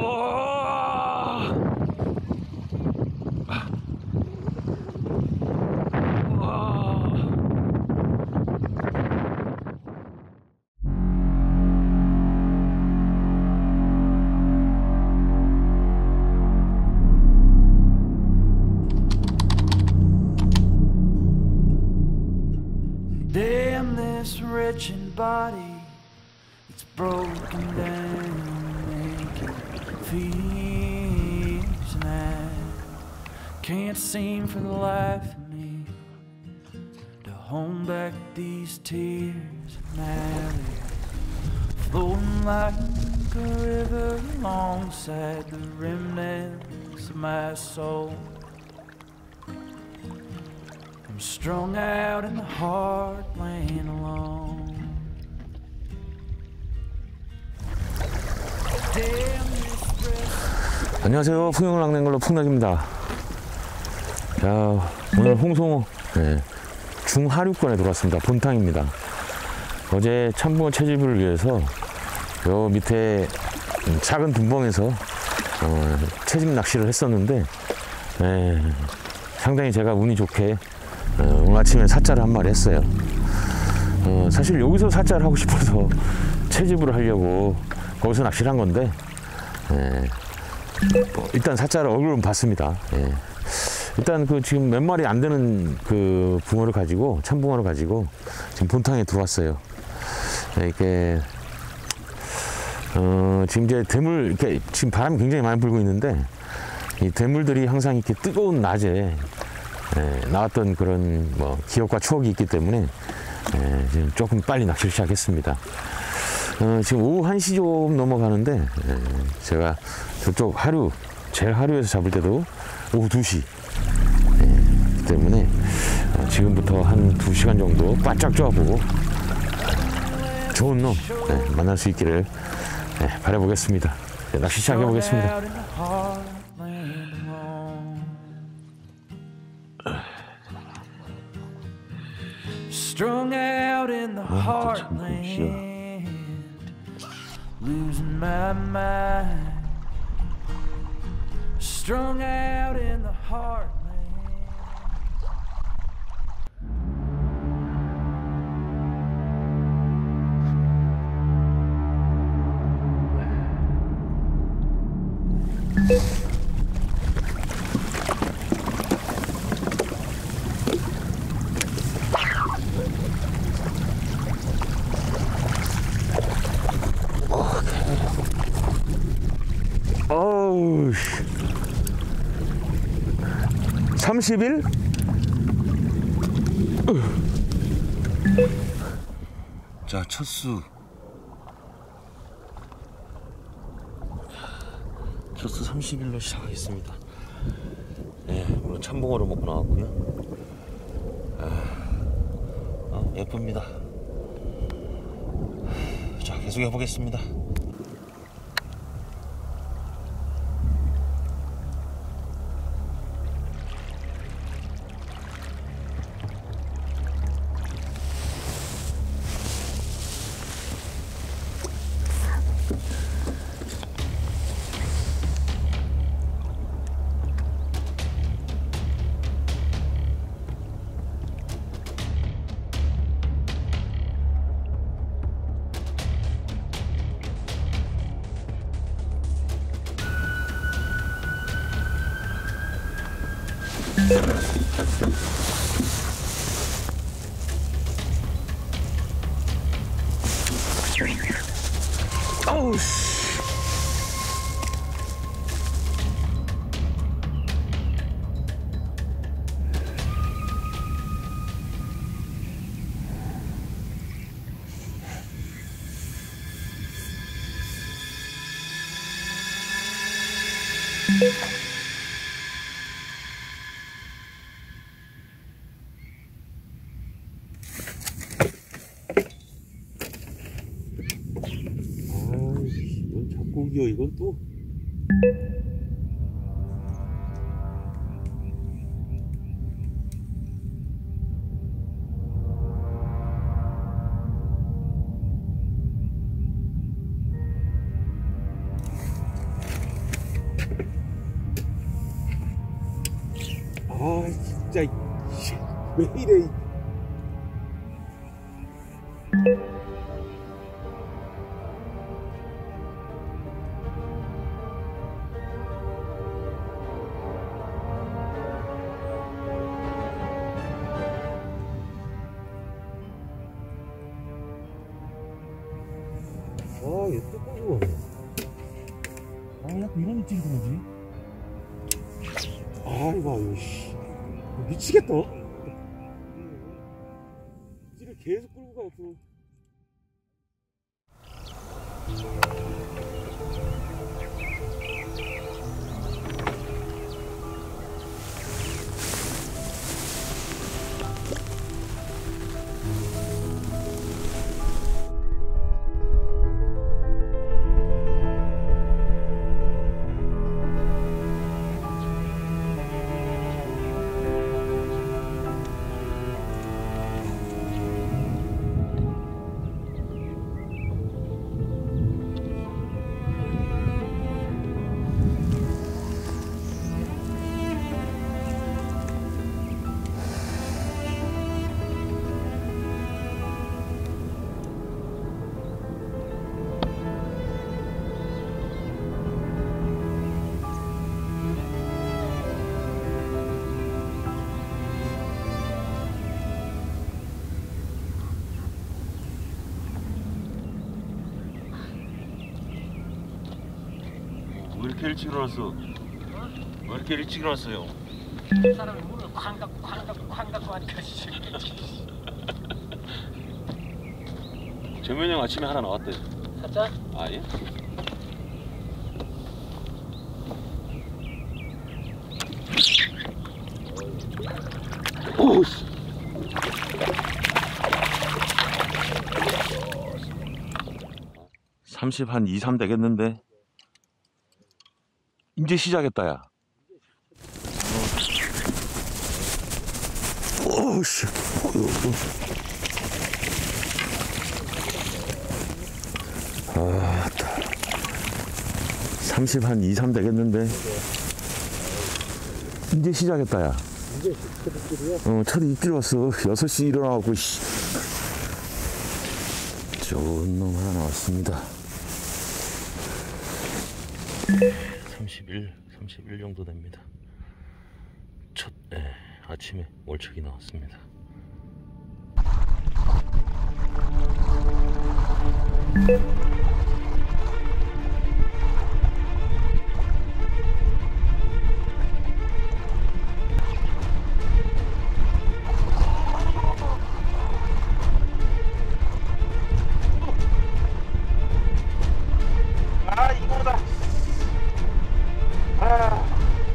Damn this wretched body, it's broken down, naked, fears and I can't seem for the life of me to hold back these tears. Now they're floating like a river alongside the remnants of my soul. I'm strung out in the heartland alone. 안녕하세요. 풍영랑냉글로 풍락입니다. 자, 오늘 홍송어 중하류권에 들어왔습니다. 본탕입니다. 어제 참붕어 채집을 위해서 요 밑에 작은 둔벙에서 채집 낚시를 했었는데 상당히 제가 운이 좋게 오늘 아침에 사자를 한 마리 했어요. 사실 여기서 사자를 하고 싶어서 채집을 하려고 거기서 낚시를 한 건데 일단 사자를 얼굴은 봤습니다. 일단 그 지금 몇 마리 안 되는 그 붕어를 가지고 참붕어를 가지고 지금 본탕에 들어왔어요. 이렇게 지금 이제 대물 이렇게 지금 바람이 굉장히 많이 불고 있는데 이 대물들이 항상 이렇게 뜨거운 낮에 나왔던 그런 뭐 기억과 추억이 있기 때문에 지금 조금 빨리 낚시를 시작했습니다. 지금 오후 1시 좀 넘어가는데 제가 저쪽 하류 제일 하류에서 잡을 때도 오후 2시 때문에 지금부터 한 2시간 정도 바짝 쪼아보고 좋은 놈 만날 수 있기를 바라보겠습니다. 낚시 시작해 보겠습니다. Strung out in the heartland, losing my mind. Strung out in the heartland. 어우, 30일? 자, 첫수 30일로 시작하겠습니다. 물론 참붕어를 먹고 나왔고요. 예쁩니다. 자, 계속 해보겠습니다. 어우 씨. 이건 잡고기요. 이건 또 아 진짜 왜 이래. 아, 얘 뜨거워. 아, 약간 이런 입질이 들어오지? 아, 이거, 씨. 미치겠다. 입질을 계속 끌고 가, 옆으로. 왜 이렇게 일찍 일어났어? 왜 이렇게 일찍 일어났어요? 사람이 문을 쾅 닫고 하니까 정면이 형 아침에 하나 나왔대. 살짝? 아 예? 오씨. 한 2, 3 되겠는데? 이제 시작했다 야. 오씨. 30 한 2, 3 되겠는데? 이제 시작했다 야. 이제 첫 입질이야? 첫 입질 왔어. 6시 일어나갖고 씨. 좋은 놈 하나 나왔습니다. 31 정도 됩니다. 첫 아침에 월척이 나왔습니다. 아, 이거다. 아,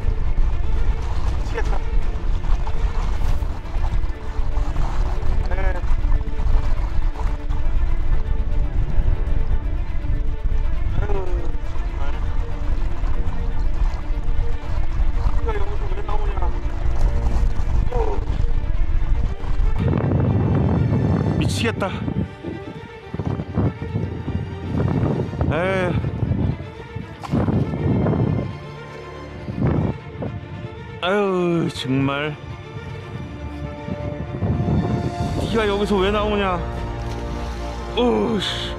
미치겠다. 네. 아유, 정말. 이거 여기서 왜 나오냐. 미치겠다. 아유 정말 네가 여기서 왜 나오냐. 오씨.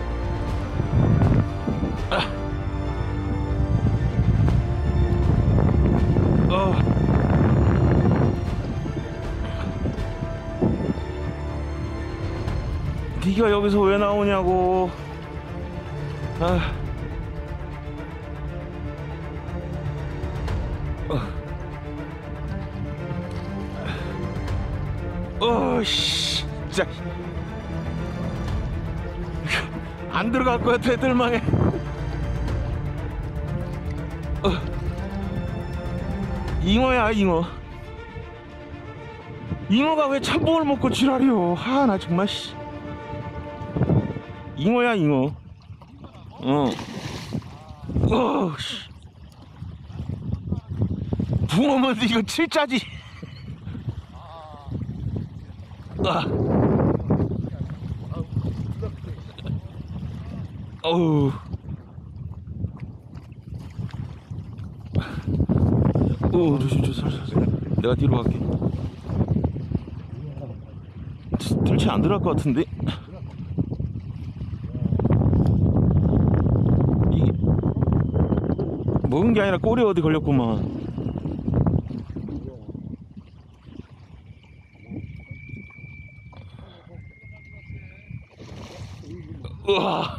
네가 여기서 왜 나오냐고. 씨, 진짜 안 들어갈 거야 대들망에. 잉어야 잉어. 잉어가 왜 참봉을 먹고 지랄이요. 아 나 정말 씨. 잉어야 잉어. 씨. 붕어면 이거 칠자지. 어우. 조심 살살. 내가 뒤로 갈게. 들치 안 들어갈 것 같은데? 이게 먹은 게 아니라 꼬리에 어디 걸렸구만. 우와.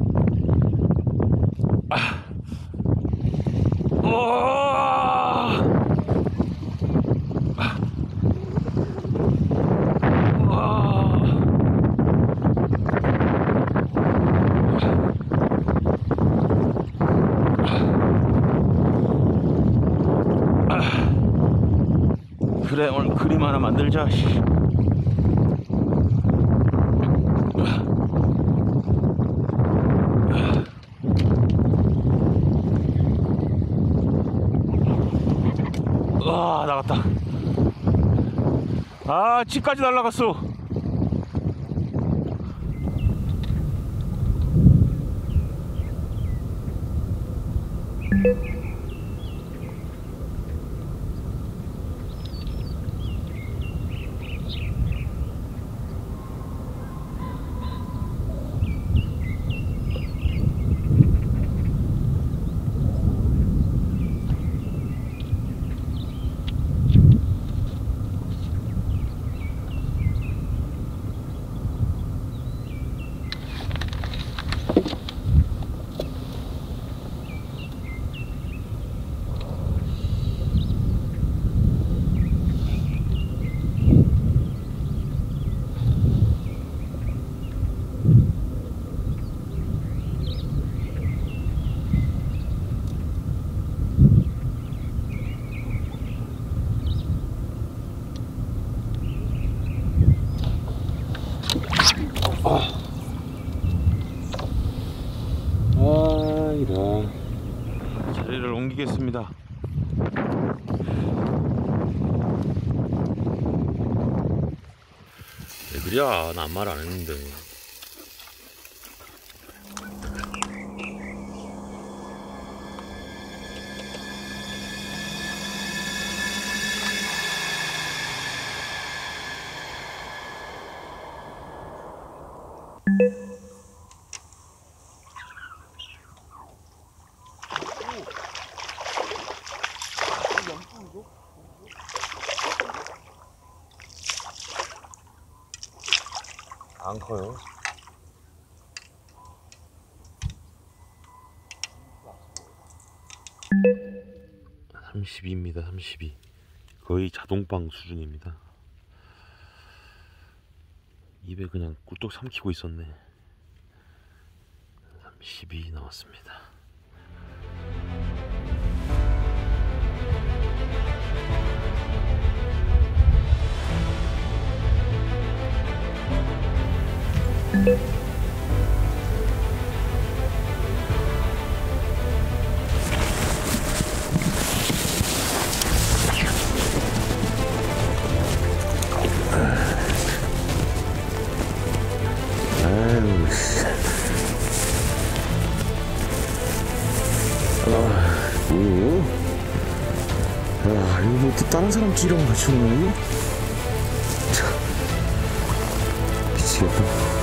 그래, 오늘 그림 하나 만들자. 와, 나갔다. 아, 집까지 날아갔어. 자리를 옮기겠습니다. 왜 그래? 나 아무 말 안 했는데. 안 커요. (32입니다) 32. 거의 자동빵 수준입니다. 입에 그냥 꿀떡 삼키고 있었네. 32 나왔습니다. 아유, 씨. 뭐요? 야, 이거 뭐 또 다른 사람 찌랑 같이 오네, 이거? 참, 미치겠다.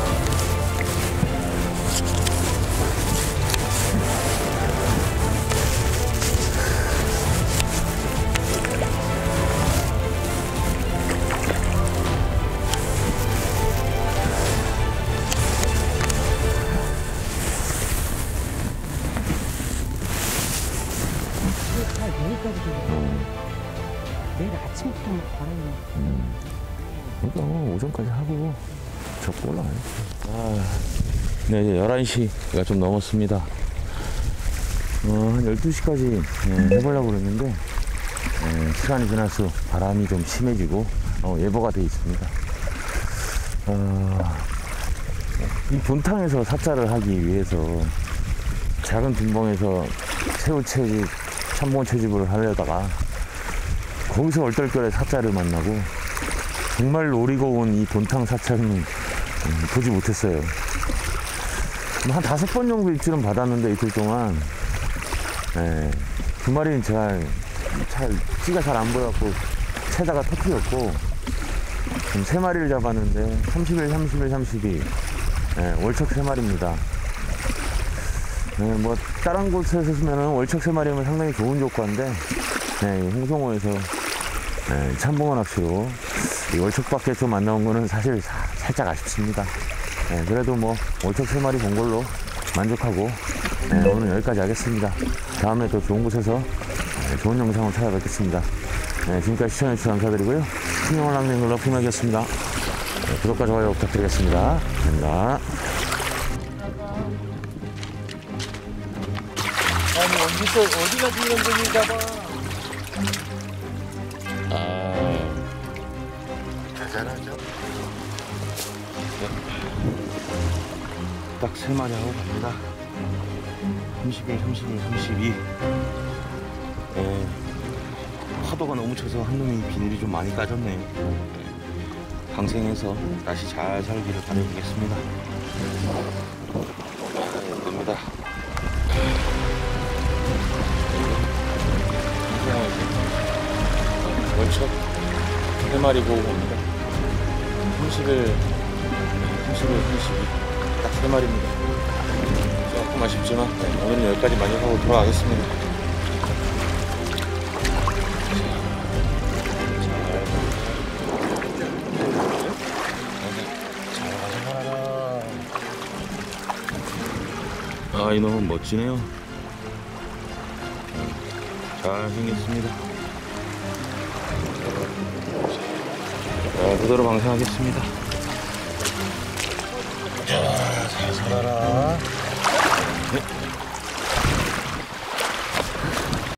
내일 아침부터 바람이. 그러니까 오전까지 하고 접고 올라가요. 네, 이제 11시가 좀 넘었습니다. 한 12시까지 해보려고 그랬는데 시간이 지날수록 바람이 좀 심해지고 예보가 되어 있습니다. 이 본탕에서 사자를 하기 위해서 작은 둔봉에서 새우 채집, 참봉 채집을 하려다가 거기서 얼떨결에 사자를 만나고 정말 노리고 온 이 본탕 사자는 보지 못했어요. 한 5번 정도 입질은 받았는데 이틀 동안 두 마리는 제가 찌가 잘 안 보여갖고 새다가 터뜨렸고, 지금 3마리를 잡았는데, 31, 31, 32. 월척 3마리입니다. 뭐, 다른 곳에서 쓰면은 월척 3마리면 상당히 좋은 조과인데, 이 홍성호에서 참붕어 낚시로 이 월척밖에 좀 안 나온 거는 사실 살짝 아쉽습니다. 그래도 뭐 월척 3마리 본 걸로 만족하고 오늘 여기까지 하겠습니다. 다음에 또 좋은 곳에서 좋은 영상으로 찾아뵙겠습니다. 지금까지 시청해주셔서 감사드리고요. 신영원 랑닝글러 피막이었습니다. 구독과 좋아요 부탁드리겠습니다. 감사합니다. 아니 어디서 어디가 이런 분인가 봐. 대단하죠? 딱 3마리 하고 갑니다. 31, 31, 32. 파도가 너무 쳐서 한 놈이 비늘이 좀 많이 까졌네요. 방생해서 다시 잘 살기를 바라보겠습니다. 됩니다. 월척 3마리 보고 갑니다. 31, 32. 딱 3마리입니다. 조금 아쉽지만 오늘은 여기까지 만족하고 돌아가겠습니다. 아, 이놈은 멋지네요. 잘 생겼습니다. 자, 그대로 방생하겠습니다. 자, 잘 살아라. 네.